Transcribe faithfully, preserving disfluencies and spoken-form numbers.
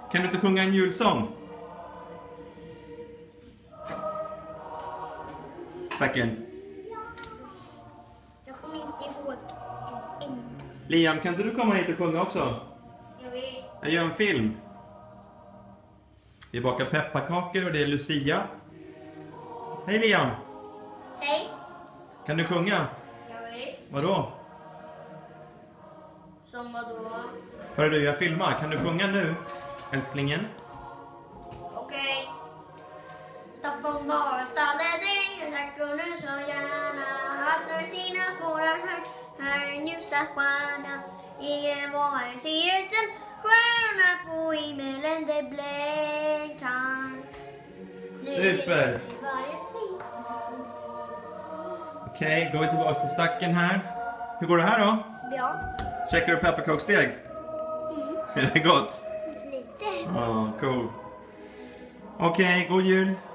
Kan du inte sjunga en julsång? Tacken. Jag kommer inte ihåg en enda. Liam, kan inte du komma hit och sjunga också? Jag vet. Jag gör en film. Vi bakar pepparkakor och det är Lucia. Hej Liam. Hej. Kan du sjunga? Jag vet. Vadå? Som vadå? Hörru du, jag filmar. Kan du sjunga nu, älsklingen? Okej. Staffan Darstad dig, jag kunde så gärna att när sina svåra skär här nu satt stjärna. Ingen var en serisen, stjärnorna på himmelen det blänkar. Super. Okej, okay, går vi tillbaka till sacken här. Hur går det här då? Bra. Checkar du pepparkakssteg? Mm. Är det gott? Lite. Ja, oh, cool. Okej, okay, god jul.